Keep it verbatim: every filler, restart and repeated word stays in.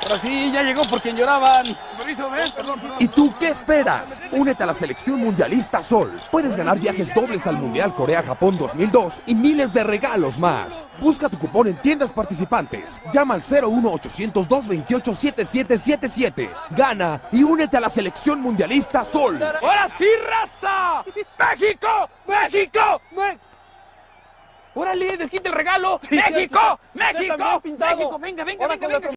Ahora sí, ya llegó por quien lloraban. Permiso, ven, perdón, perdón. ¿Y tú qué esperas? Únete a la selección mundialista Sol. Puedes ganar viajes dobles al Mundial Corea-Japón dos mil dos y miles de regalos más. Busca tu cupón en tiendas participantes. Llama al cero uno ochocientos, dos veintiocho, setenta y siete setenta y siete. Gana y únete a la selección mundialista Sol. ¡Ahora sí, raza! ¡México! ¡México! ¡Me... ¡Órale, desquite el regalo! Sí, ¡México! cierto. ¡México! Ya también pintado. ¡México! ¡Venga, venga, Ahora venga, con la venga!